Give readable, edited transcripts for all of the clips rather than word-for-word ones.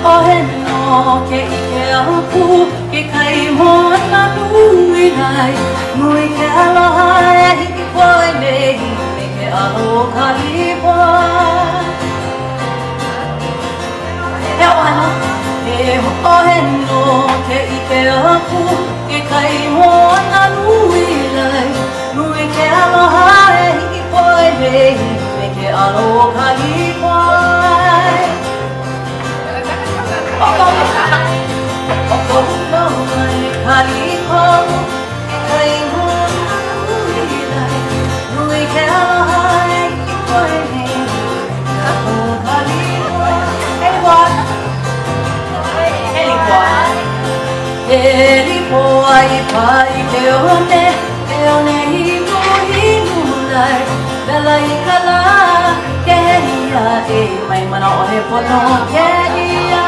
no ke ike aku ke kai mona nui nai nui ke aloha e hiki poe nei me ke aloha lipa he oana e ho'ohe no ke ike aku ke kai mona nui nai nui ke aloha e hiki poe nei me ke aloha lipa Mai mana o he pono ke ia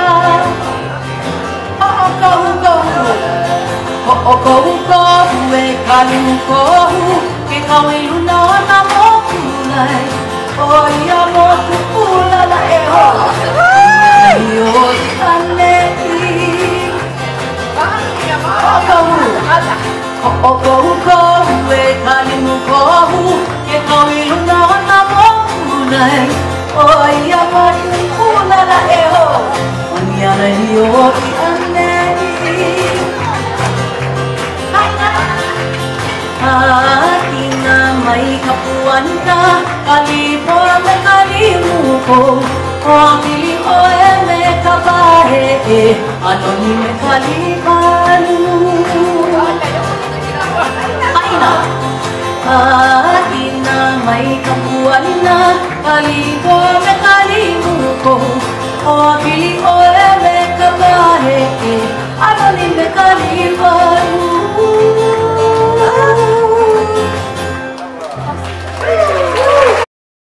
Ko e kalu kohu ke kawi luna na mo kulai o ia mo kula la e ho yo ane kohu e kalu kohu ke kawi luna na mo kulai o ia mo kula la e ho ia na yo ane Atina mai kapuana kalipo me kalimuko o pili o e me kapahe anoni me kalipanu Atina mai kapuana kalipo me